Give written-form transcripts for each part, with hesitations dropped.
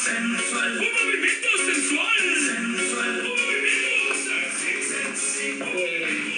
Sensual. Un movimiento sensual. Sensual. Un movimiento sexy.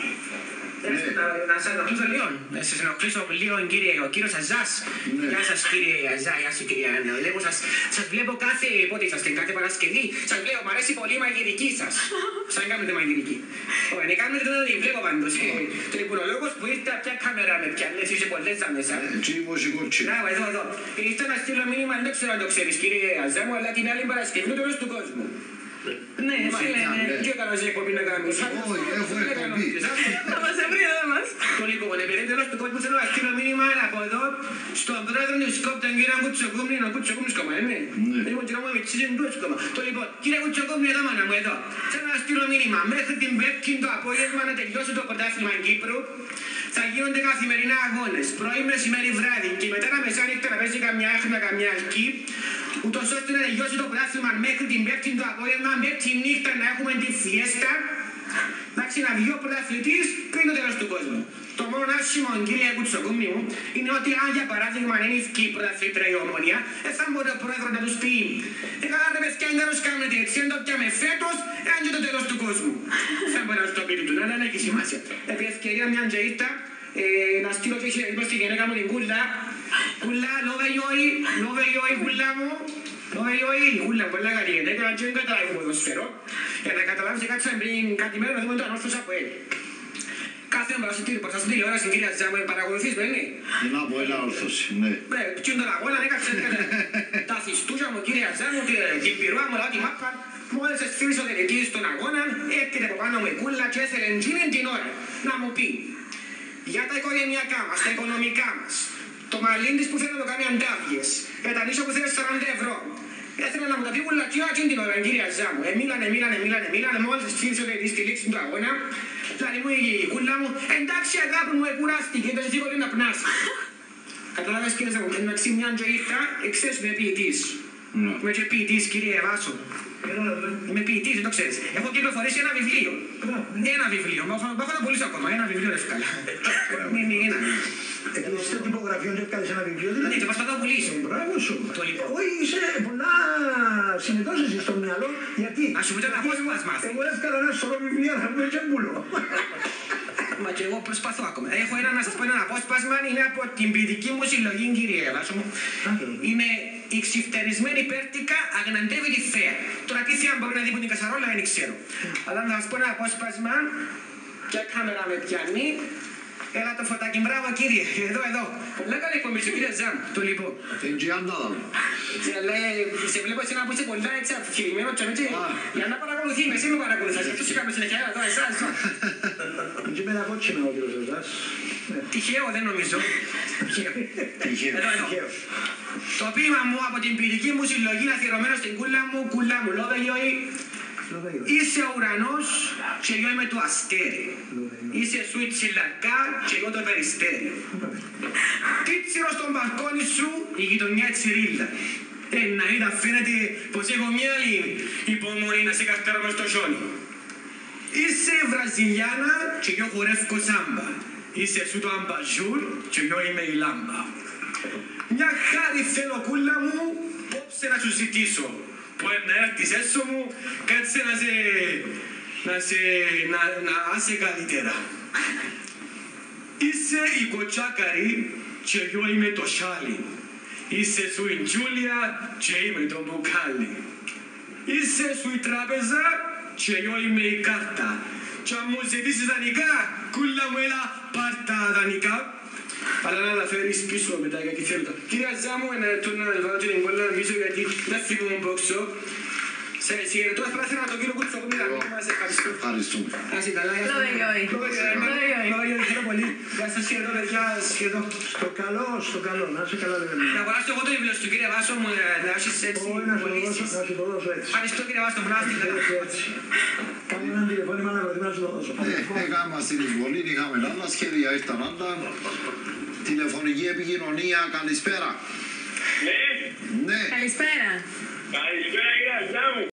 Να σας ενοχλήσω λίγο. Να σας ενοχλήσω λίγο, κύριε, ο κύριος Αζάς. Γεια σας, κύριε Αζά, γεια σου, κύριε Άννα. Σας βλέπω κάθε, πότε είσαστε, κάθε Παρασκευή. Σας βλέπω, μου αρέσει πολύ η μαγειρική σας. Σαν κάνετε μαγειρική. Ωραία, κάνετε το βλέπω πάντως. Το υπουργολόγος που ήρθε από ποια κάμερα με πιάνες, είσαι πολλές άμεσα. Μπράβο, εδώ. Ήρθε να στείλω μήνυμα, δεν ξέρω αν το ξέρεις, κύριε Αζά μου, αλλά την άλλη Παρασκευή είναι το τέλος του κόσμου. Ναι, τι έκανα σε εκπομπή να κάνεις. Όχι, έχω εκπομπή. Θα μας ευρεί εδώ μας. Το λοιπόν, επειδή τέλος του κόσμου θέλω να στείλω μήνυμα από εδώ στον πρόεδρο του ΣΚΟΠ, τον κύριο Κουτσοκούμνη, ο Κουτσοκούμνης κόμμα, είναι. Λοιπόν, κύριο μου, με τσίζει μπρος κόμμα. Το λοιπόν, κύριε Κουτσοκούμνη, εδώ μάνα μου, εδώ. Θέλω να στείλω μήνυμα. Μέχρι την Πέμπτη το απόγευμα να τελειώσει το πρωτάθλημα Κύπρου. Θα γίνονται καθημερινά αγώνες, πρωί, μεσημέρι, βράδυ και μετά τα μεσάνυχτα να παίζει καμιά έχνα, καμιά αλκή, ούτως ώστε να τελειώσει το πρωτάθλημα μέχρι την Πέμπτη το απόγευμα, Πέμπτη νύχτα να έχουμε τη φιέστα, εντάξει, να βγει ο πρωταθλητής πριν το τέλος του κόσμου. Το μόνο άσχημο, κύριε Κουτσοκούμνη μου, είναι ότι αν για παράδειγμα είναι η πρωταθλήτρια η Ομόνια, θα μπορεί ο πρόεδρος να τους πει «Καλά ρε παιδιά, δεν τους κάνετε έτσι, αν το πιάμε φέτος, αν και το τέλος του κόσμου». Θα μπορεί να στο πείτε του, να δεν έχει σημασία. Επί ευκαιρία μια τζαΐτα, να στείλω και στη γυναίκα μου την Κούλα. Κούλα, λόβε γιόι, Κούλα μου. Λόβε γιόι, Κούλα, πολλά καλή γυναίκα, και δεν καταλάβει ποδοσφαιρό. Για να καταλάβεις και κάτσαμε πριν κάτι μέρα να δούμε το ανόρθωσα από έλ. Κάθε μέρα στην τηλεόραση, κυρία Τζάμα, παρακολουθείς, δεν είναι. Είναι από έλα όρθωση, ναι. Τι είναι τον αγώνα, έκαψε τα θυστούζα μου, κυρία Τζάμα, την πυρούα μου, τη μάπα. Μόλις εσφύρισε ο τελετής στον αγώνα, έρχεται από πάνω μου η Κούλα και έθελε εκείνη την ώρα να μου πει για τα οικογενειακά μας, τα οικονομικά μας, το μαλλίν της που θέλει να το κάνει αντάβιες, για τα νήσια που θέλει 40 ευρώ. Έθελε να μου τα πει Κούλα και εκείνη την ώρα, κυρία Τζάμα. Μίλανε, μόλις εσφύρισε ο τελετής στη λήξη του αγώνα. Δηλαδή μου η Κούλα μου, εντάξει αγάπη μου, κουράστηκε, δεν σήκωται να πνάσει. Καταλάβες κύριε Ζάκο, εντάξει μια τζοήθα, ξέρεις είμαι ποιητής. Είμαι και ποιητής κύριε Βάσο. Είμαι ποιητής, δεν το ξέρεις. Έχω κυκλοφορήσει ένα βιβλίο. Ένα βιβλίο, μα θα το πουλήσω ακόμα, ένα βιβλίο εύκολα. Ένα. Επίσης το τυπογραφείο και έφκαλες ένα βιβλίο. Ναι, το προσπαθώ να πουλήσω. Μπράβο σου. Όχι, είσαι πολλά συνετός εσύ στο μυαλό. Γιατί. Ας σου πείτε να πώς μας μάθει. Εγώ έφκαλα ένα σωρό βιβλία να πούμε και μπουλώ. Μα και εγώ προσπαθώ ακόμα. Έχω ένα να σας πω ένα απόσπασμα, είναι από την ποιητική μου συλλογή, κύριε Βάσο μου. Είναι η ξυφτερισμένη πέρτικα αγναντεύει τη θέα. Τώρα τι θέα μπορεί να δει που την κασαρόλα δεν ξέρω. Αλλά να σας πω ένα απόσπασμα, ποια κάμερα με πιάνει. Έλα το φωτάκι, μπράβο κύριε, εδώ. Πολλά καλή εκπομπή σου κύριε Ζαμ, το λοιπόν. Την Τζιάννα δω. Σε βλέπω εσένα που είσαι πολλά έτσι αφηρημένο και έτσι. Για να παρακολουθεί, με εσύ με παρακολουθάς, αυτούς είχαμε συνεχεία, εδώ εσάς. Και με ένα κότσινο ο κύριος Ζας. Τυχαίο δεν νομίζω. Τυχαίο. Το ποίημα μου από την ποιητική μου συλλογή αφιερωμένο στην Κούλα μου, λόβε γιόι. Είσαι ο ουρανός και εγώ είμαι το αστέρι. Είσαι σου η τσιλακά και εγώ το περιστέρι. Τίτσιρο στον μπαλκόνι σου η γειτονιά τσιρίλα. Να είδα φαίνεται πως έχω μια άλλη υπομονή να σε καρτέρω μες στο χιόνι. Είσαι βραζιλιάνα και εγώ χορεύκω σάμπα. Είσαι σου το αμπαζούρ και εγώ είμαι η λάμπα. Μια χάρη θέλω Κούλα μου, πόψε να σου ζητήσω. Μπορεί να έρθεις έσω μου, κάτσε να είσαι καλύτερα. Είσαι η κοτσάκαρη και εγώ είμαι το σάλι. Είσαι σου η Τζούλια και είμαι το μπουκάλι. Είσαι σου η τράπεζα και εγώ είμαι η κάρτα. Και αν μου ζητήσεις δανεικά, Κούλα μου έλα πάρ' τα δανεικά. Αλλά να τα φέρεις πίσω μετά γιατί θέλω τα. Κυρία Ζάμου, να βάλω την εγκόλα πίσω γιατί δεν φύγουμε από έξω. Σε συγκεκριτώ, θα ήθελα να τον κύριο Κουτσοκούμνη να μην μας ευχαριστώ. Ευχαριστούμε. Ας είναι καλά. Λόβε γιόι. Ευχαριστώ πολύ. Γεια σας σχεδόν, παιδιά, σχεδόν. Στο καλό, να είσαι καλά λέγαμε. Να αγοράσω εγώ το βιβλίο σου κύριε Βάσο μου, να έχεις έτσι. Όχι, να σου το δώσω έτσι. Ευχαριστώ κύριε Βάσο, να είστε καλά. Κάνε έναν τηλεφώνημα να βρεθεί να σου το δώσω. Έκαμε στην εισβολή, είχαμε άλλα σχέδια, ήρθαν άλλα. Τηλεφωνική επικοινωνία, καλησπέρα. Ναι. Ναι. Καλησπέρα. Καλησπέρα, κύριε Ζάμου.